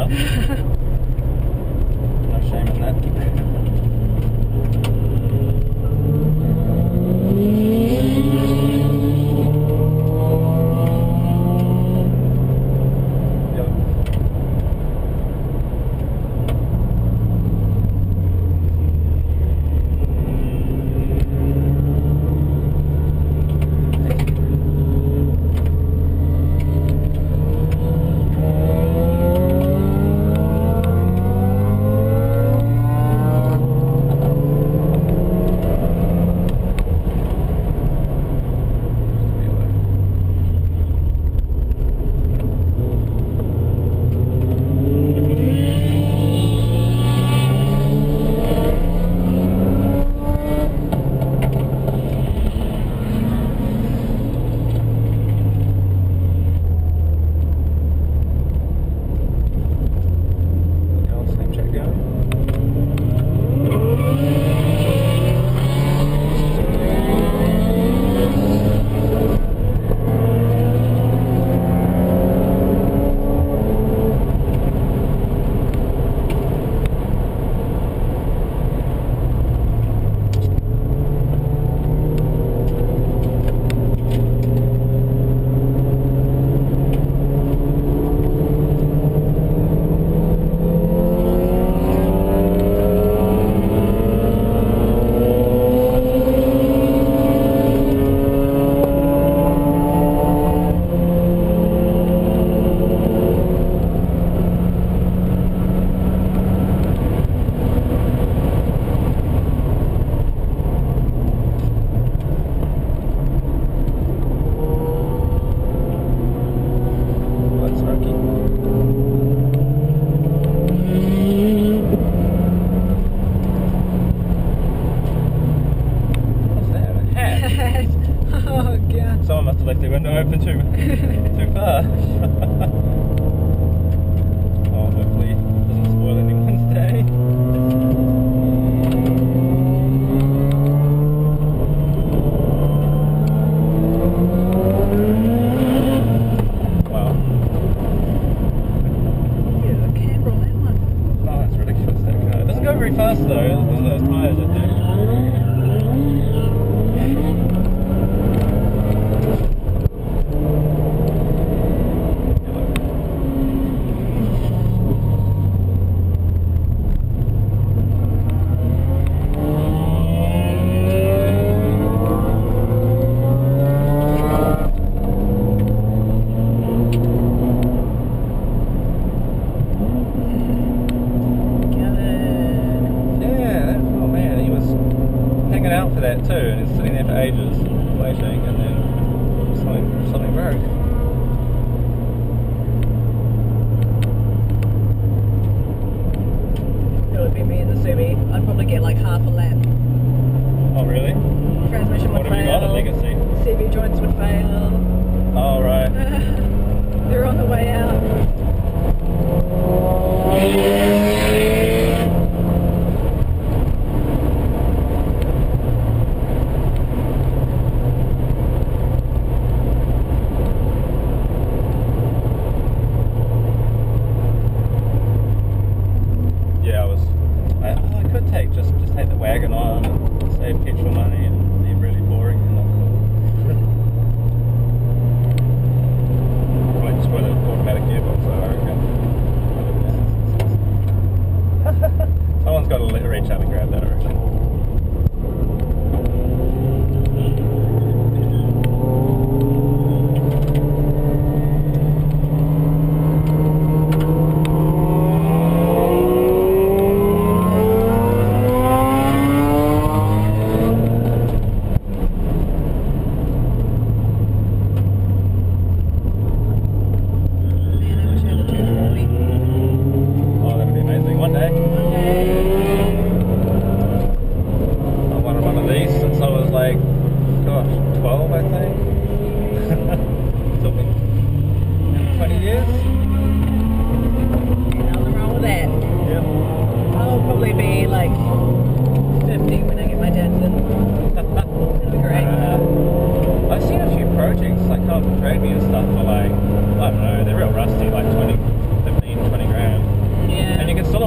car. No shame in that. Someone must have left their window open too far. Oh, hopefully it doesn't spoil anyone's day. Wow. Yeah, the camber on that one. Oh, that's ridiculous, that car. It doesn't go very fast though, look at those tyres, I think. For that too, and it's sitting there for ages waiting, and then something broke. It would be me in the Subi. I'd probably get like half a lap. Oh really? Transmission would What fail. have you got, a Legacy? CV joints would fail. Oh right. They're on the way out. I could just take the wagon on and save petrol money and be really boring and not cool. Probably just put an automatic gearbox, I reckon. Someone's got to reach out and grab that, I reckon.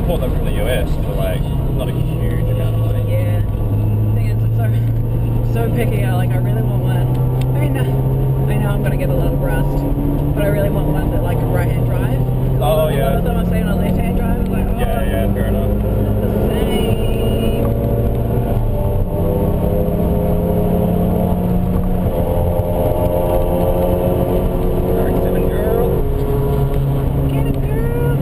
import them from the US for like not a huge amount of money. Yeah. The thing is, it's so picky. I really want one. I know I'm gonna get a lot of rust, but I really want one that like a right-hand drive. Oh A lot of them I'm saying a left-hand drive. I'm like, oh, Yeah, fair enough. the same. Get it, girl.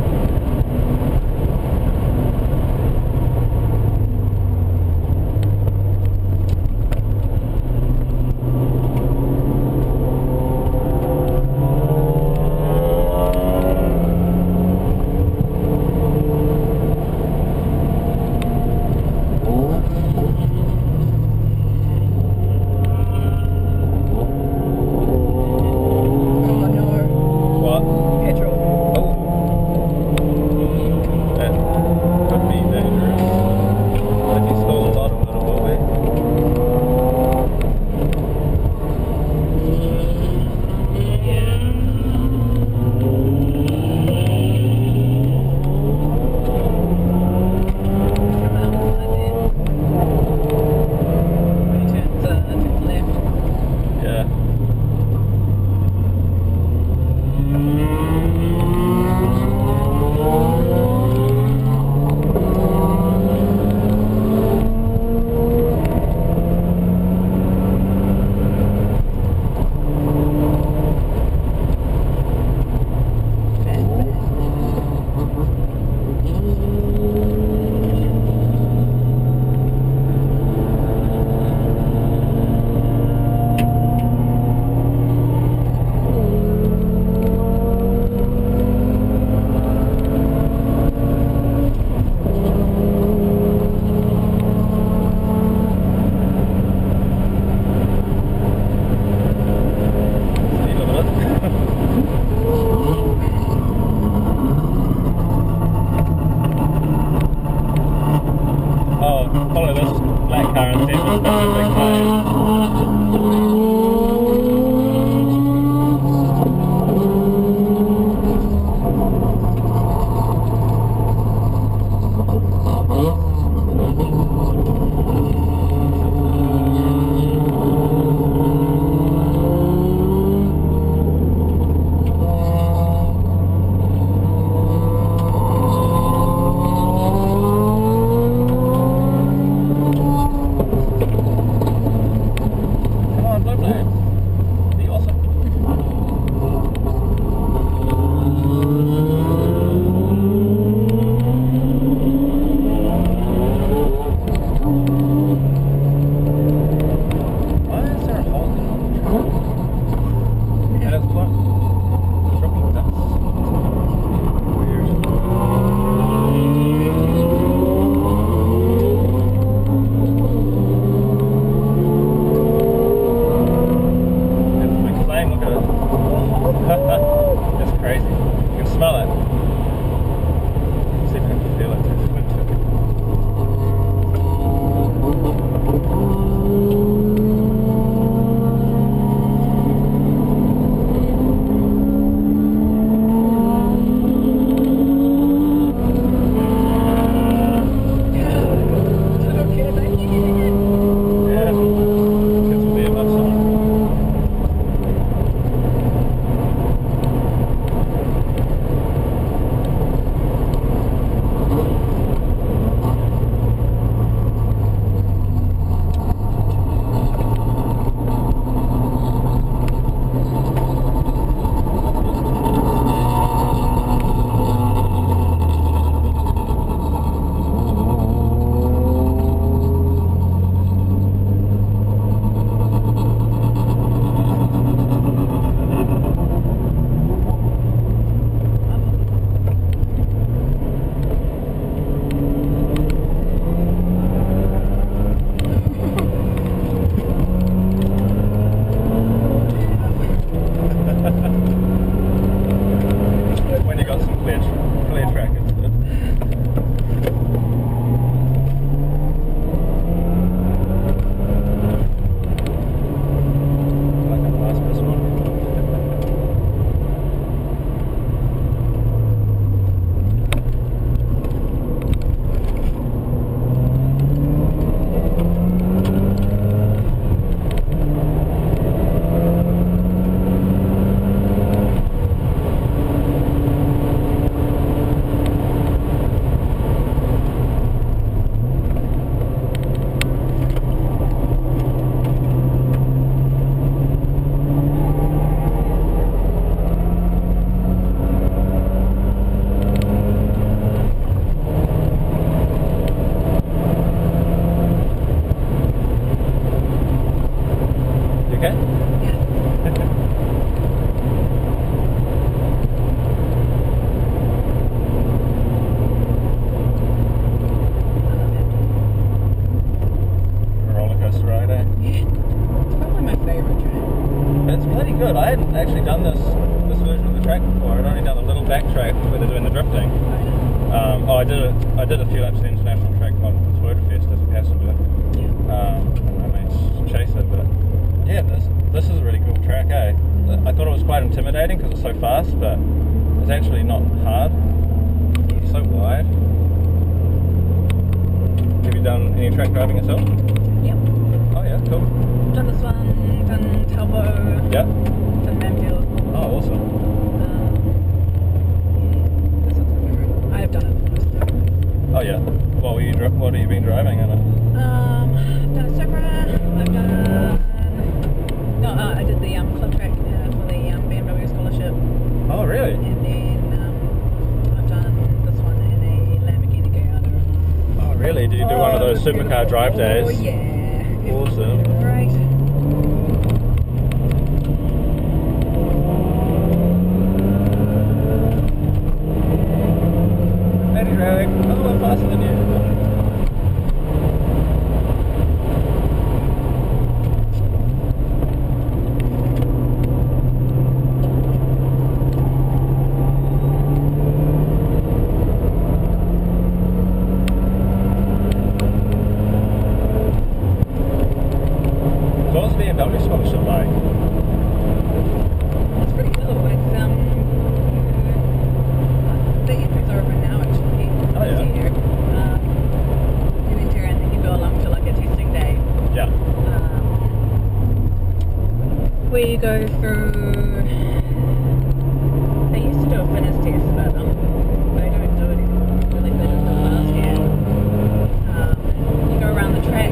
Oh no, What? petrol. Oh. That could be dangerous. If you stole a lot of it, it will be. Yeah. Speed limit. Oh, follow this black car and see if it's got a big tires. I did a few laps of the international track on Motorsport as a passenger. And my mate's chaser, but yeah, this is a really cool track, eh? I thought it was quite intimidating because it's so fast, but it's actually not hard. It's so wide. Have you done any track driving yourself? Yep. Oh yeah, cool. Done this one, done Talbot, Yeah. done Manfield. Oh, awesome. This one's my favourite. I have done it most of the time. Oh yeah. What have you been driving in it? I've done a Supra, I've done I did the club track for the BMW scholarship. Oh really? And then I've done this one in a Lamborghini Gallardo. Oh really? Did you do one of those supercar drive days? Oh yeah. Awesome. Right. Eddie drag. Oh, I'm faster than you. So what's the BMW sponsorship like? It's pretty cool. It's the entries are open now actually. Oh, yeah. This year. You enter and then you go along to like a testing day. Yeah. Where you go through. They used to do a fitness test, but they don't do it anymore. Really, they just did it last year. You go around the track.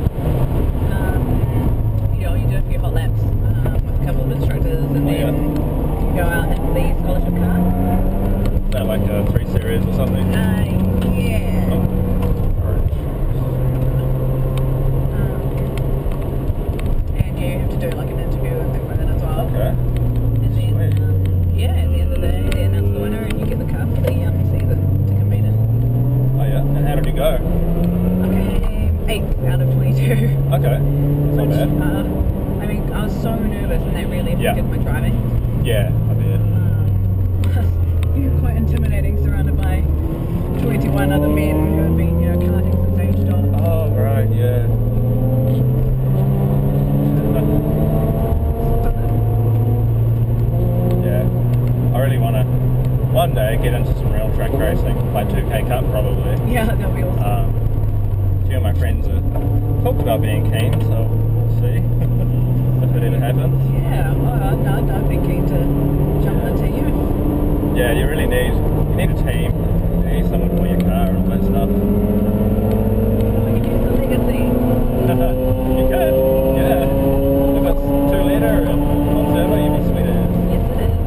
You do a few hot laps with a couple of instructors, and then you go out in the scholarship car. Is that like a 3 Series or something? Yeah. Oh. And you have to do like an interview and things like that as well. Okay. And then, at the end of the day, they announce the winner, and you get the car for the season to compete in. Oh yeah. And how did you go? Okay, 8th out of 22. Okay. It's not bad. I mean, I was so nervous, and that really affected my driving. Yeah, I bet. You're quite intimidating, surrounded by 21 other men who have been, karting since age 12. Oh right, yeah. Yeah. I really want to one day get into some real track racing, like 2K Cup probably. Yeah, that'll be awesome. A few of my friends have talked about being keen, so we'll see if it ever happens. Yeah, I'd be keen to jump into you. Yeah, you really need a team. You need someone for your car and all that stuff. We could use the legacy. You could, yeah. If it's 2-litre and on turbo, you'd be sweet as. Yes, it is.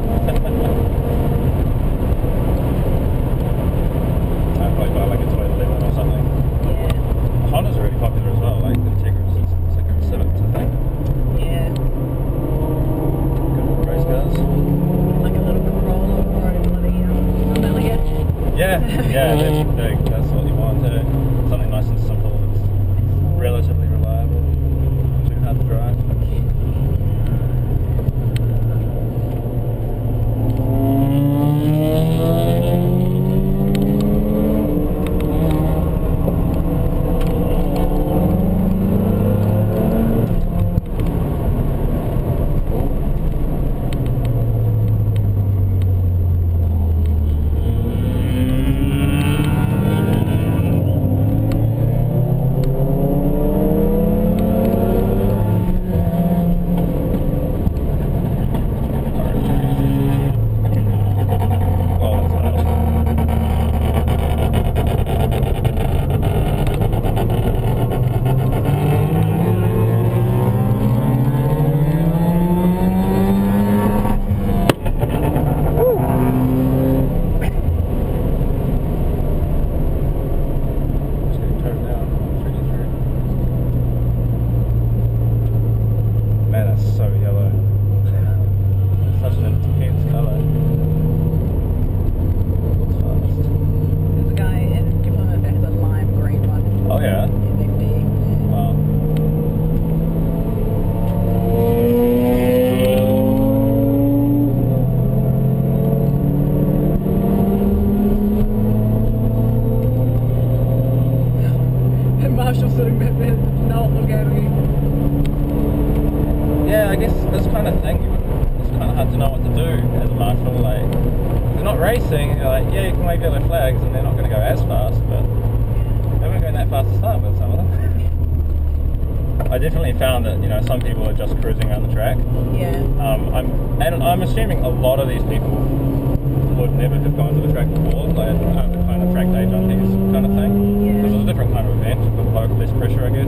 I'd probably buy like a Toyota Lemon or something. Yeah. Honda's really popular as well, like the Integra Civics, I think. Yeah. Good for race cars. Like a little Corolla or a bloody Amelia. Yeah, yeah, that's big. That's what you want too. Something nice and simple that's relatively reliable, not too hard to drive. marshal sitting back there, not look at me. Yeah, I guess this kind of thing, it's kind of hard to know what to do as a marshal. Like, they're not racing, you're like, yeah, you can wave yellow flags and they're not going to go as fast, but they weren't going that fast to start with, some of them. I definitely found that, you know, some people are just cruising around the track. Yeah. I'm assuming a lot of these people would never have gone to the track before, like the kind of track day junkies kind of thing. Yeah. Because it's a different kind of event with less pressure, I guess.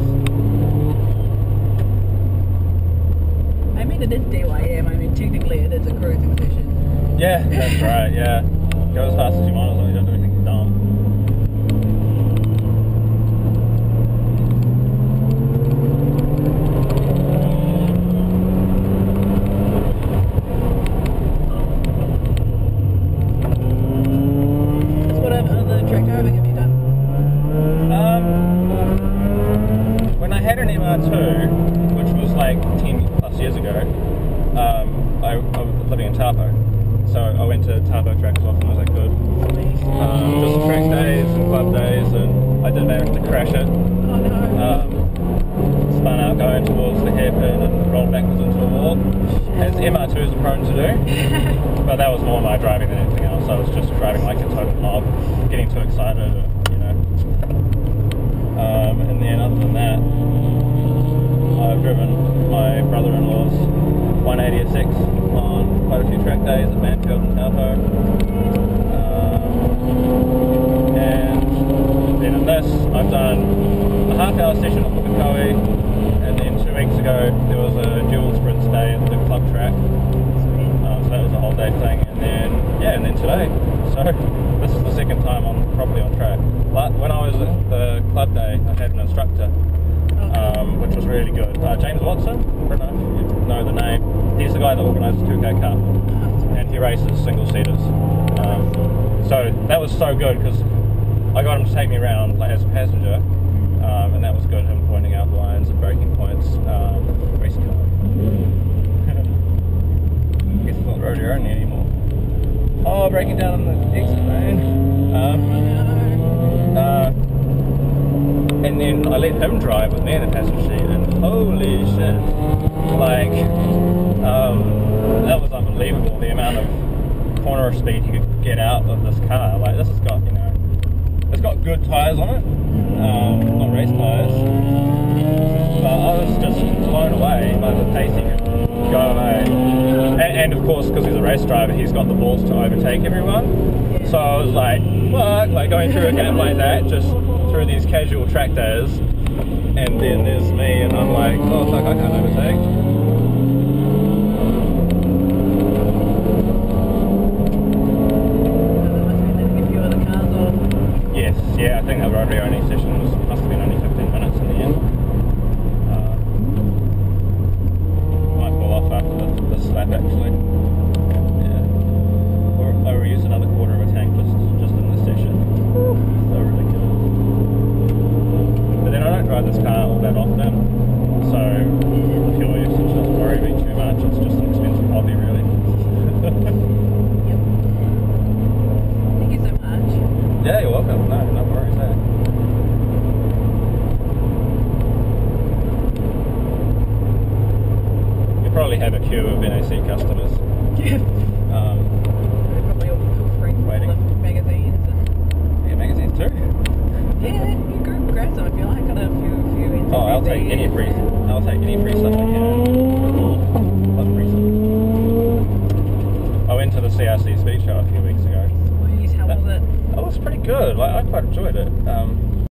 I mean, it is DYM. I mean, technically it is a cruising session. Yeah, that's right, yeah. Go as fast as you want as long as you don't do anything dumb. So what other track driving have you done? When I had an MR2, which was like 10 plus years ago, I was living in Taupo, so I went to Taupo track as often as I could. Just track days and club days, and I did manage to crash it. Oh no. Spun out going towards the hairpin and rolled backwards into a wall, as MR2s are prone to do. But that was more my driving than anything else. I was just driving like a total mob, getting too excited, you know. And then other than that, I've driven my brother-in-law's 180SX on quite a few track days at Manfield and Taupo. And then in this, I've done a half-hour session at Pukekohe, and then 2 weeks ago there was a dual sprints day at the club track. So that was a whole day thing, and then today. So this is the second time I'm properly on track. But when I was at the club day, I had an instructor, which was really good. James Watson, I don't know if you know the name. He's the guy that organised the 2K Cup, and he races single seaters. So that was so good because I got him to take me around like as a passenger, and that was good. Him pointing out lines and braking points, race car. I guess it's not rodeo only anymore. Oh, breaking down on the exit lane. And then I let him drive with me in the passenger seat, and holy shit, like, that was unbelievable, the amount of corner speed he could get out of this car. Like, this has got, you know, it's got good tyres on it, not race tyres, but I was just blown away by the pace he could go away. And of course, because he's a race driver, he's got the balls to overtake everyone. So I was like, what? Like going through a gap like that, just through these casual track days, and then there's me, and I'm like, oh fuck, I can't overtake. Yes, yeah, I think that rotary only session must have been only 15 minutes in the end. Might fall off after the slap actually. Yeah. Or I reuse another quarter of a tank just in this session. So ridiculous. But then I don't drive this car all that often, so the fuel usage doesn't worry me too much. It's just an expensive hobby really. Yep. Thank you so much. Yeah, you're welcome. No worries there. You probably have a queue of NAC customers. Yeah. Probably all bring Waiting. magazines and Yeah, magazines too. yeah, you can grab some if you like. Got a few. Oh, I'll take any free stuff I can. Love free stuff. I went to the CRC speed show a few weeks ago. How was it? Oh, it was pretty good. Like, I quite enjoyed it.